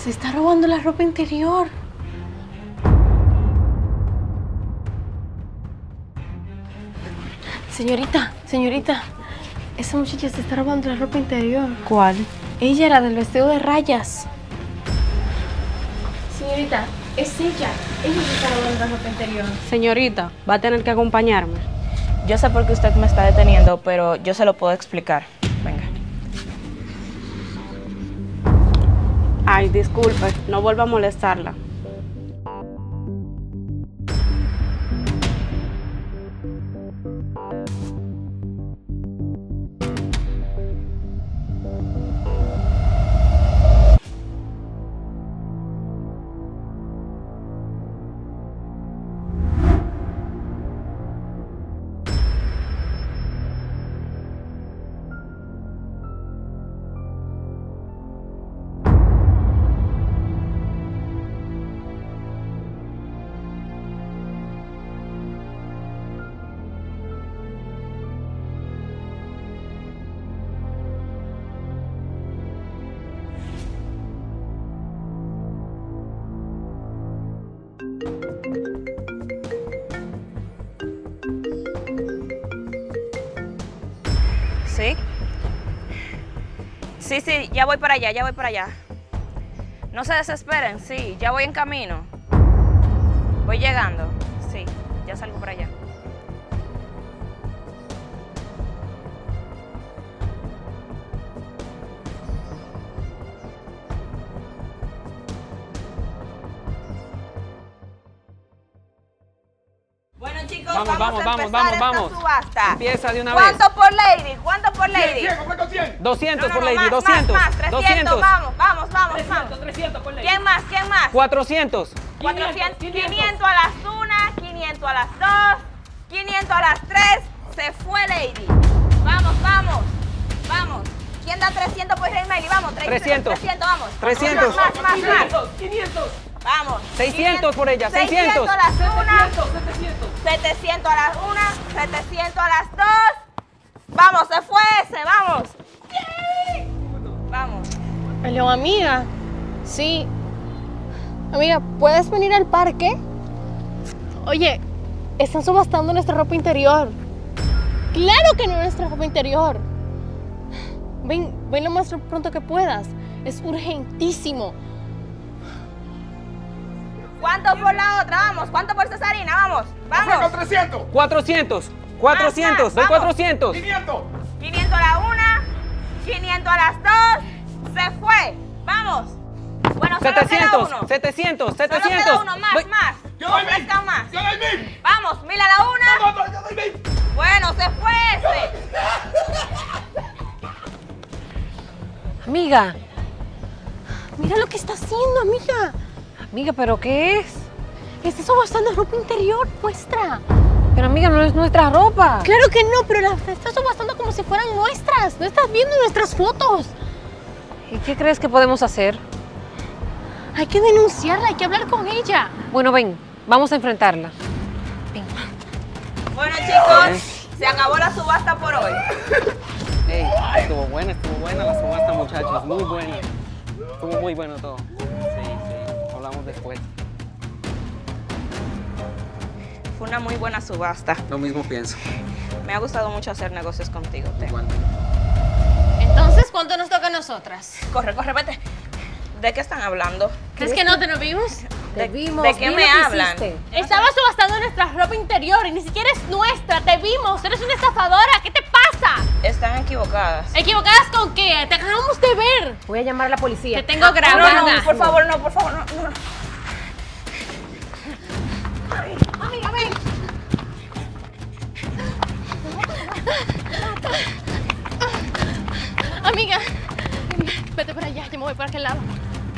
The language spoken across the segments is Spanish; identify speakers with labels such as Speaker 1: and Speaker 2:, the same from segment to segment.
Speaker 1: Se está robando la ropa interior. Señorita, esa muchacha se está robando la ropa interior.
Speaker 2: ¿Cuál?
Speaker 1: Ella era del vestido de rayas. Señorita, es ella. Ella se está robando la ropa interior.
Speaker 2: Señorita, va a tener que acompañarme.
Speaker 3: Yo sé por qué usted me está deteniendo, pero yo se lo puedo explicar. Venga.
Speaker 2: Ay, disculpe, no vuelva a molestarla.
Speaker 3: ¿Sí? Sí, ya voy para allá. No se desesperen, sí, ya voy en camino. Voy llegando, sí, ya salgo para allá. Bueno, chicos, vamos a empezar esta subasta.
Speaker 4: Empieza de una vez.
Speaker 3: ¿Cuánto por lady? ¿Cuánto por lady?
Speaker 4: 100, 200 por lady,
Speaker 3: más,
Speaker 4: 200.
Speaker 3: Más, 300, vamos.
Speaker 4: 300 por lady.
Speaker 3: ¿Quién más?
Speaker 4: 400.
Speaker 3: 400, 500 a las 1, 500 a las 2, 500 a las 3. Se fue lady. Vamos. ¿Quién da 300 por Rey Meli? Vamos, 300, vamos.
Speaker 4: 300.
Speaker 3: Más.
Speaker 4: 500.
Speaker 3: Vamos.
Speaker 4: 600 por ella, 600.
Speaker 3: 600 a las 1,
Speaker 4: 700.
Speaker 3: 700 a las 1, 700 a las 2. Vamos, se fue ese, vamos. Vamos.
Speaker 1: Aló, amiga. Sí. Amiga, ¿puedes venir al parque? Oye, están subastando nuestra ropa interior. ¡Claro que no es nuestra ropa interior! Ven lo más pronto que puedas. Es urgentísimo.
Speaker 3: ¿Cuánto por la otra? Vamos. ¿Cuánto por Cesarina? Vamos.
Speaker 4: 400.
Speaker 3: Más,
Speaker 4: Doy 400.
Speaker 3: 500 a la 1, 500 a las 2. Se fue. Vamos. Bueno, solo queda uno.
Speaker 4: 700.
Speaker 3: Solo queda uno. Más.
Speaker 4: Yo doy
Speaker 3: 1000.
Speaker 4: más. Yo doy 1000.
Speaker 3: Vamos, 1000 a la 1.
Speaker 4: No, yo doy 1000.
Speaker 3: Bueno, se fue ese.
Speaker 1: Amiga, mira lo que está haciendo, amiga.
Speaker 2: Amiga, ¿pero qué es?
Speaker 1: Está subastando ropa interior nuestra.
Speaker 2: Pero amiga, no es nuestra ropa.
Speaker 1: Claro que no, pero la está subastando como si fueran nuestras. ¿No estás viendo nuestras fotos?
Speaker 2: ¿Y qué crees que podemos hacer?
Speaker 1: Hay que denunciarla, hay que hablar con ella.
Speaker 2: Bueno, ven, vamos a enfrentarla.
Speaker 3: Bueno, chicos, se acabó la subasta por hoy.
Speaker 4: Estuvo buena la subasta, muchachos. Muy buena. Estuvo muy bueno todo. Sí. Hablamos después.
Speaker 3: Fue una muy buena subasta.
Speaker 4: Lo mismo pienso.
Speaker 3: Me ha gustado mucho hacer negocios contigo, Teo.
Speaker 4: Igualmente.
Speaker 1: Entonces, ¿cuánto nos toca a nosotras?
Speaker 3: Corre, vete. ¿De qué están hablando?
Speaker 1: ¿Crees que no te lo vimos?
Speaker 3: ¿De qué me hablan?
Speaker 1: Estaba subastando nuestra ropa interior y ni siquiera es nuestra. Te vimos. Eres una estafadora. ¿Qué te pasa?
Speaker 3: Están equivocadas.
Speaker 1: ¿Equivocadas con qué? Te acabamos de ver.
Speaker 2: Voy a llamar a la policía.
Speaker 1: Te tengo grabada.
Speaker 3: No, por favor, no.
Speaker 1: Amiga, ven. Amiga, vete para allá. Yo me voy por aquel lado.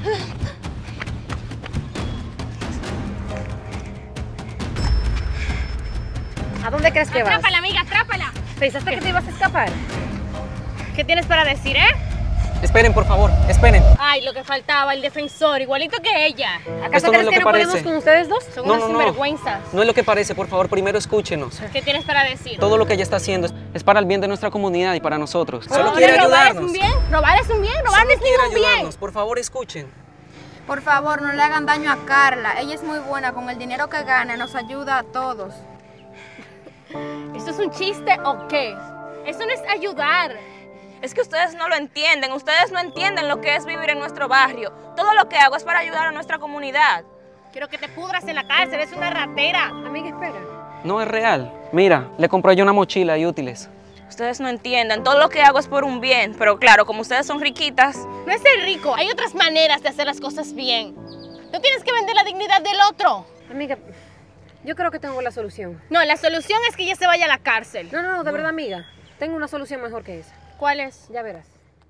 Speaker 2: ¿A dónde crees que vas?
Speaker 1: Atrápala, amiga, atrápala.
Speaker 2: ¿Pensaste que te ibas a escapar?
Speaker 1: ¿Qué tienes para decir,
Speaker 4: Esperen, por favor, esperen.
Speaker 1: Ay, lo que faltaba, el defensor, igualito que ella.
Speaker 2: ¿Acaso
Speaker 4: Esto no
Speaker 2: crees
Speaker 4: es lo
Speaker 2: que
Speaker 4: que
Speaker 2: no podemos
Speaker 4: parece.
Speaker 2: con ustedes dos?
Speaker 1: Son
Speaker 4: No,
Speaker 1: unas
Speaker 4: no, no.
Speaker 1: sinvergüenzas.
Speaker 4: No es lo que parece, por favor, primero escúchenos.
Speaker 1: ¿Qué tienes para decir?
Speaker 4: Todo lo que ella está haciendo es para el bien de nuestra comunidad y para nosotros. Solo
Speaker 1: Oh,
Speaker 4: quiere
Speaker 1: ¿robar es
Speaker 4: ayudarnos.
Speaker 1: un bien? ¿Robar es un bien? ¿Robar no es
Speaker 4: Solo quiere
Speaker 1: ningún bien.
Speaker 4: ayudarnos. Por favor, escuchen.
Speaker 5: Por favor, no le hagan daño a Carla. Ella es muy buena. Con el dinero que gana nos ayuda a todos.
Speaker 1: ¿Esto es un chiste o qué? Eso no es ayudar.
Speaker 3: Es que ustedes no lo entienden. Ustedes no entienden lo que es vivir en nuestro barrio. Todo lo que hago es para ayudar a nuestra comunidad.
Speaker 1: Quiero que te pudras en la cárcel, eres una ratera.
Speaker 2: Amiga, espera.
Speaker 4: No es real. Mira, le compré yo una mochila y útiles.
Speaker 3: Ustedes no entienden. Todo lo que hago es por un bien. Pero claro, como ustedes son riquitas.
Speaker 1: No es ser rico, hay otras maneras de hacer las cosas bien. No tienes que vender la dignidad del otro.
Speaker 2: Amiga, yo creo que tengo la solución.
Speaker 1: No, la solución es que ella se vaya a la cárcel.
Speaker 2: No, de verdad, amiga. Tengo una solución mejor que esa.
Speaker 1: ¿Cuál es?
Speaker 2: Ya verás.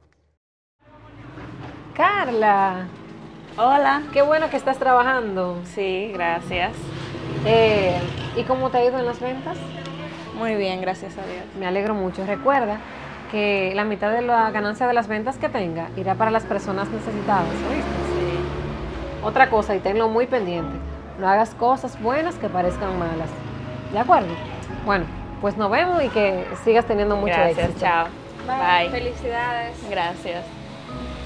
Speaker 2: Carla,
Speaker 3: Hola.
Speaker 2: qué bueno que estás trabajando.
Speaker 3: Sí, gracias.
Speaker 2: ¿Y cómo te ha ido en las ventas?
Speaker 3: Muy bien, gracias a Dios.
Speaker 2: Me alegro mucho. Recuerda que la mitad de la ganancia de las ventas que tenga irá para las personas necesitadas, ¿oíste?
Speaker 3: Sí.
Speaker 2: Otra cosa, y tenlo muy pendiente, no hagas cosas buenas que parezcan malas. ¿De acuerdo? Bueno, pues nos vemos y que sigas teniendo mucho
Speaker 3: Gracias,
Speaker 2: éxito.
Speaker 3: chao. Bye.
Speaker 2: Felicidades.
Speaker 3: Gracias.